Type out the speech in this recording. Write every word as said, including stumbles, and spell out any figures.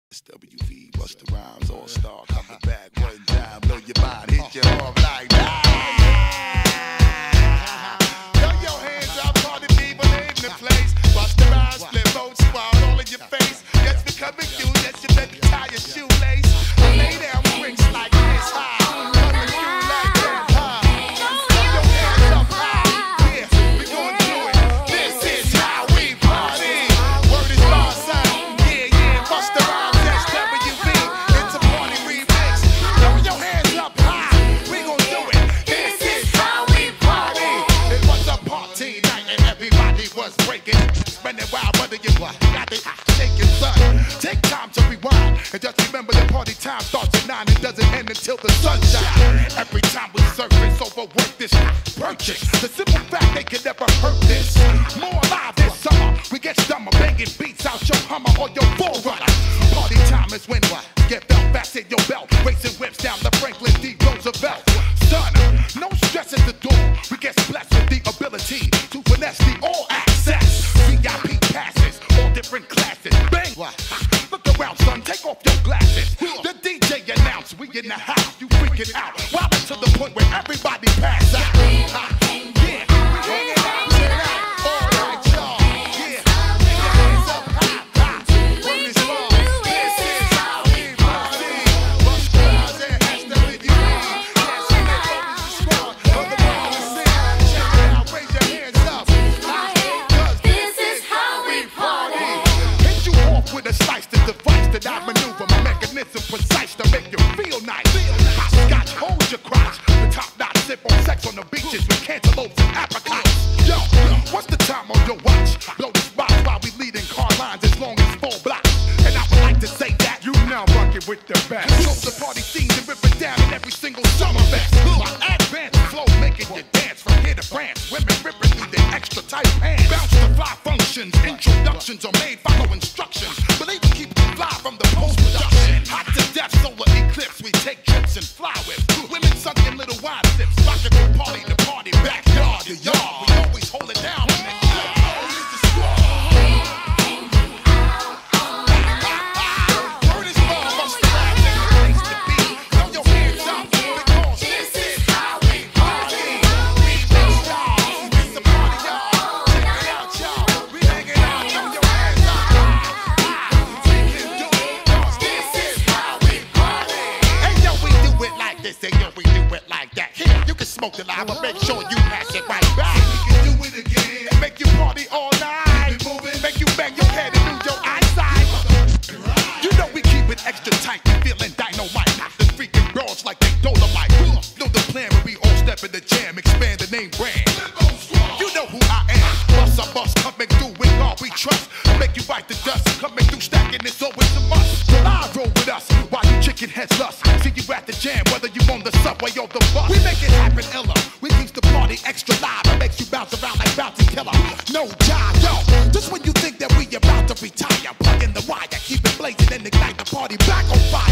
It's W V, Busta Rhymes, All Star, coming back one time, blow your mind, hit you off like that. Throw your hands up, party people in the place. Busta Rhymes, split votes, squad all in your face. Yes, we coming through, yes, you better tie your shoelace. I lay down bricks like this high, coming through like that high. Throw your hands up high, yeah, we gon' do it. This is how we party. Word is bar sign, yeah, yeah, Busta Rhymes. Spending wild, whether you got it shaking, son. Take time to rewind and just remember the party time starts at nine and doesn't end until the sun shines. Every time we surface, overwork this purchase. The simple fact they can never hurt this. More alive this summer, we get stummer banging beats out your Hummer or your Forerunner. Party time is when what? Get belt fast in your belt, racing whips down the Franklin D. Roosevelt. Son, no stress at the door. We get blessed with the ability to finesse the all access. V I P passes, all different classes. Bang! Look around, son, take off your glasses. The D J announced, we in the house, you freaking out. Wild to the point where everybody pass out. Yeah, we hanging out, chill out. All right, y'all. Yeah, hands up, high, high. Word is long. This is how we party. Busta Rhymes and S W V. Yes, we make always the squad of the ball to sing. Check it out, raise your hands up. With a slice to device that I maneuver my mechanism precise to make you feel nice. Hot scotch, hold your crotch. The top notch sip on sex on the beaches with cantaloupes and apricots. Yo, what's the time on your watch? Blow the spots while we leading car lines as long as four blocks. And I would like to say that you now rockin' with the best. Control the party scene and rip it down in every single summer fest. My advanced flow making you dance from here to France. Women ripping through their extra tight pants. Bounce to fly functions, introductions are made, follow instructions. Believe we keep it fly from the post-production. Hot to death, solar eclipse, we take trips and fly with. Women sunk in little wine sips, rockin' from party to party, backyard to yard. We always hold it down. Smoke the line, but make sure you pass it right back. We can do it again. Make you party all night. Keep it moving. Make you bang your head and lose your eyesight. You know we keep it extra tight. We feeling dynamite. Knock the freaking girls like they dolomite. Know the plan when we all step in the jam. Expand the name brand. You know who I am. Bust a bus coming through with all we trust. Make you bite the dust. Coming through stacking it's always a must. I roll with us while you chicken heads lust. See you at the jam whether you on the subway or the bus. We make it happen illa. We keep the party extra live. It makes you bounce around like bounty killer. No job, yo. Just when you think that we about to retire, plug in the wire, keep it blazing and ignite the party back on fire.